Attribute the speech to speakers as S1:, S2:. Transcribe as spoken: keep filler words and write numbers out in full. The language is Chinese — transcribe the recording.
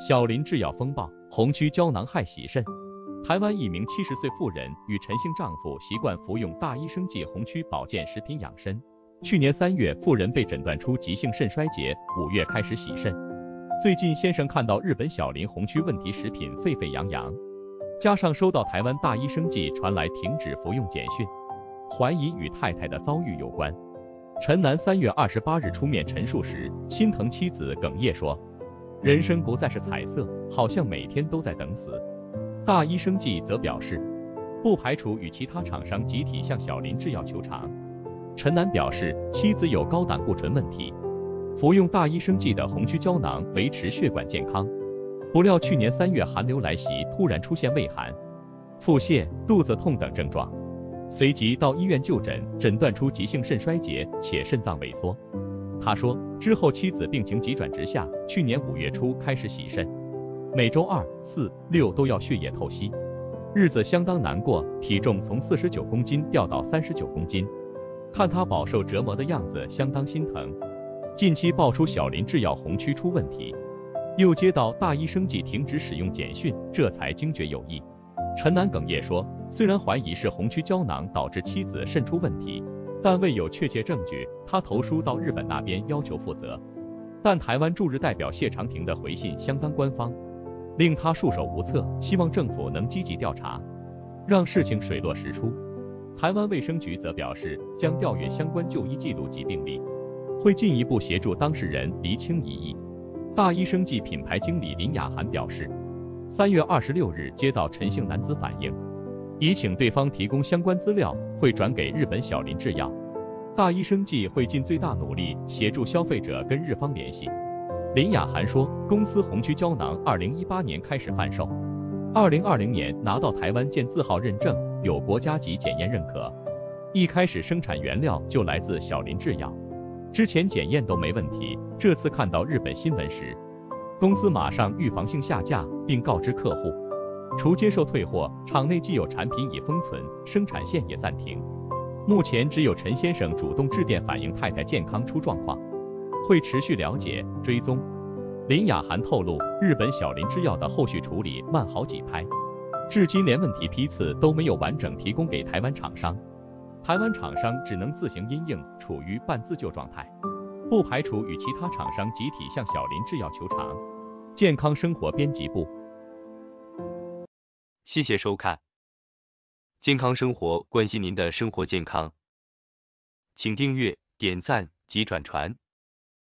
S1: 小林制药风暴，红曲胶囊害喜肾。台湾一名七十岁妇人与陈姓丈夫习惯服用大益生剂红曲保健食品养生。去年三月，妇人被诊断出急性肾衰竭，五月开始洗肾。最近先生看到日本小林红曲问题食品沸沸扬扬，加上收到台湾大益生剂传来停止服用简讯，怀疑与太太的遭遇有关。陈男三月二十八日出面陈述时，心疼妻子，哽咽说：“人生不再是彩色，好像每天都在等死。”大益生剂则表示，不排除与其他厂商集体向小林制药求偿。陈男表示，妻子有高胆固醇问题，服用大益生剂的红曲胶囊维持血管健康。不料去年三月寒流来袭，突然出现畏寒、腹泻、肚子痛等症状，随即到医院就诊，诊断出急性肾衰竭且肾脏萎缩。他说，之后妻子病情急转直下，去年五月初开始洗肾，每周二、四、六都要血液透析，日子相当难过，体重从四十九公斤掉到三十九公斤。看他饱受折磨的样子，相当心疼。近期爆出小林制药红曲出问题，又接到大益生剂停止使用简讯，这才惊觉有异。陈男哽咽说，虽然怀疑是红曲胶囊导致妻子肾出问题，但未有确切证据，他投书到日本那边要求负责。但台湾驻日代表谢长廷的回信相当官方，令他束手无策，希望政府能积极调查，让事情水落石出。台湾卫生局则表示，将调阅相关就医记录及病历，会进一步协助当事人厘清疑义。大益生剂品牌经理林雅涵表示，三月二十六日接到陈姓男子反映，已请对方提供相关资料，会转给日本小林制药。大益生剂会尽最大努力协助消费者跟日方联系。林雅涵说，公司红曲胶囊二零一八年开始贩售，二零二零年拿到台湾健字号认证，有国家级检验认可。一开始生产原料就来自小林制药，之前检验都没问题，这次看到日本新闻时，公司马上预防性下架，并告知客户，除接受退货，厂内既有产品已封存，生产线也暂停。目前只有陈先生主动致电反映太太健康出状况，会持续了解追踪。林雅涵透露，日本小林制药的后续处理慢好几拍，至今连问题批次都没有完整提供给台湾厂商，台湾厂商只能自行因应，处于半自救状态，不排除与其他厂商集体向小林制药求偿。健康生活编辑部，
S2: 谢谢收看。健康生活关心您的生活健康，请订阅、点赞及转传。